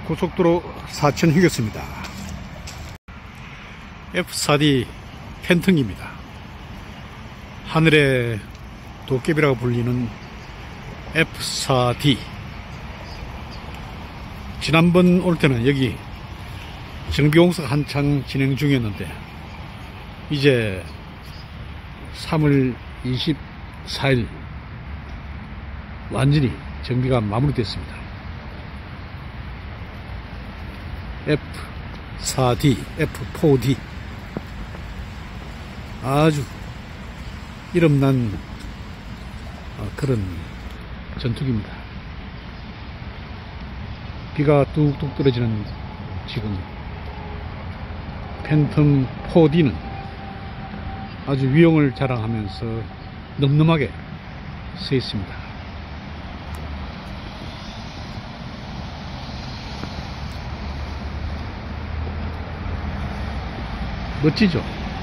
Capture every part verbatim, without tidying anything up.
고속도로 사천 휴게소입니다. 에프 사 디 팬텀기입니다. 하늘의 도깨비라고 불리는 에프 사 디. 지난번 올 때는 여기 정비공사가 한창 진행 중이었는데 이제 삼월 이십사일 완전히 정비가 마무리됐습니다. 에프 사 디, 에프 사 디 아주 이름난 그런 전투기입니다. 비가 뚝뚝 떨어지는 지금 팬텀 사 디는 아주 위용을 자랑하면서 늠름하게 서 있습니다. 멋지죠?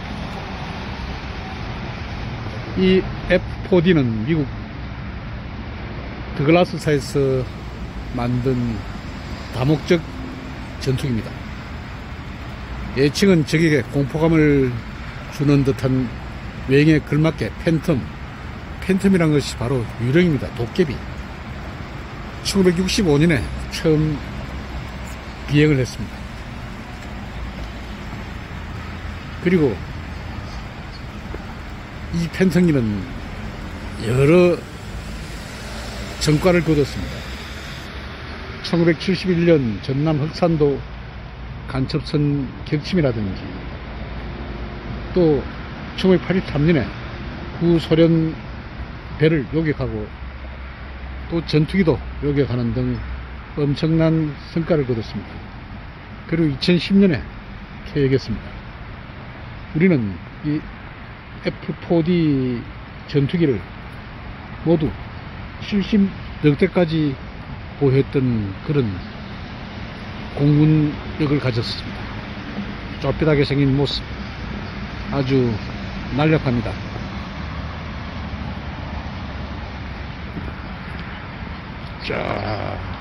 이 에프 사 디는 미국 드글라스사에서 만든 다목적 전투기입니다. 예칭은 적에게 공포감을 주는 듯한 외형에 걸맞게 팬텀, 팬텀이란 것이 바로 유령입니다. 도깨비. 천구백육십오년에 처음 비행을 했습니다. 그리고 이 팬텀기는 여러 전과를 거뒀습니다. 천구백칠십일년 전남 흑산도 간첩선 격침이라든지 또 천구백팔십삼년에 구소련 배를 요격하고 또 전투기도 요격하는 등 엄청난 성과를 거뒀습니다. 그리고 이천십년에 퇴역했습니다. 우리는 이 에프 사 디 전투기를 모두 칠십여 대까지 보유했던 그런 공군력을 가졌습니다. 좁비하게 생긴 모습 아주 날렵합니다. 자.